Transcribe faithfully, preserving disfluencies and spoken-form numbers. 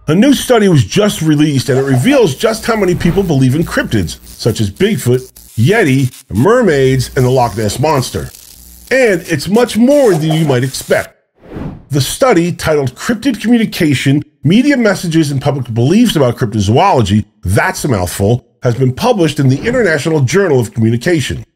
A new study was just released and it reveals just how many people believe in cryptids, such as Bigfoot, Yeti, mermaids, and the Loch Ness Monster. And it's much more than you might expect. The study, titled Cryptid Communication, Media Messages and Public Beliefs About Cryptozoology, that's a mouthful, has been published in the International Journal of Communication.